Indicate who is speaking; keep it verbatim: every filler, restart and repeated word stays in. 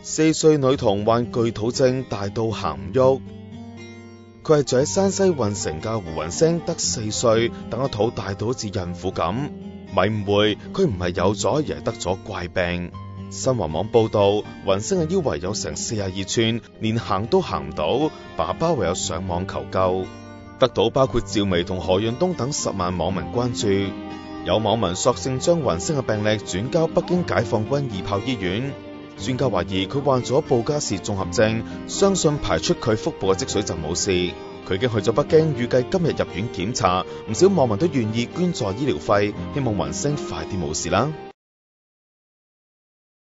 Speaker 1: 四歲女童患巨肚症，大到行唔喐。佢係住喺山西運城嘅胡雲星，得四歲，但個肚大到好似孕婦咁。咪誤會，佢唔係有咗，而係得咗怪病。新華網報道，雲星嘅腰圍有成四十二寸，連行都行唔到，爸爸唯有上網求救，得到包括趙薇同何潤東等十萬網民關注。有網民索性將雲星嘅病歷轉交北京解放軍二炮醫院。專家懷疑佢患咗布加氏綜合症，相信排出佢腹部嘅積水就冇事。佢已經去咗北京，預計今日入院檢查。唔少網民都願意捐助醫療費，希望雲星快啲冇事啦。